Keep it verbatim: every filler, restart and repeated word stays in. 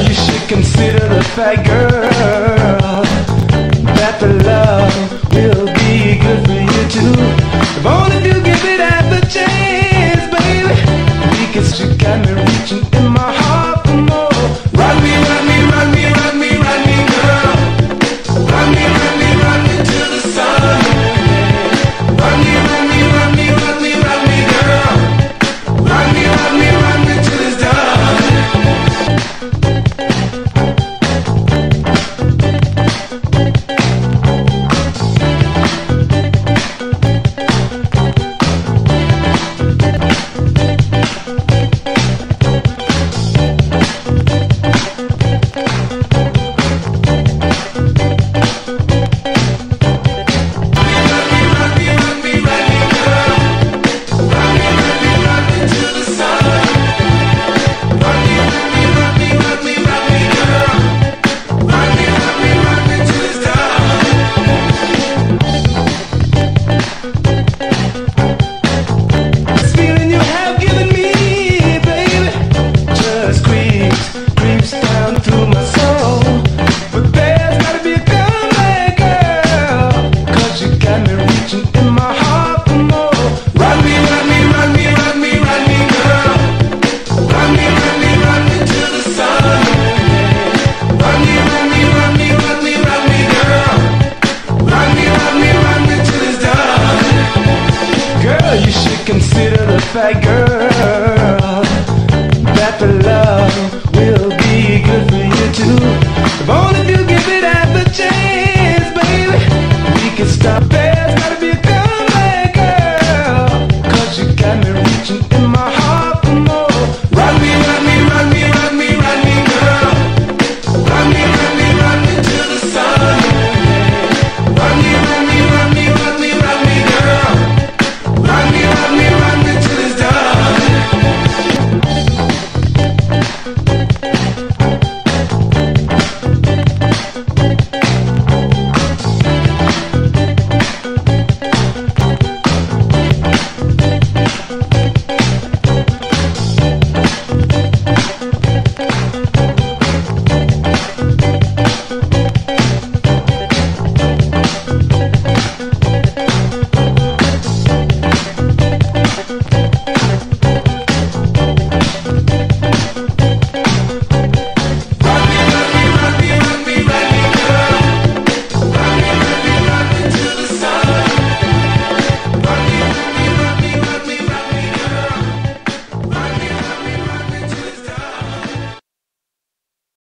you should consider the fact, girl, that the love will be good for you too. If only if you give it half a chance, baby. Because you got me reaching in my heart for more. Run me, run me, run me, run me, run me, girl. Run me, run me, run me to the sun. Run me, run me, run me, run me, run me, girl. Run me, run me, run me till it's done. Consider the fact, girl, that the love will be good for you too. If only if you give it half a chance, baby, we can stop. There's gotta be a comeback, girl, cause you got me reaching in my heart for more. Run me, run me, run me, run me, run me, girl. Run me, run me, run me to the sun. Run me, run me, run me, run me, run me, girl. Run me, run me, run me till it's done.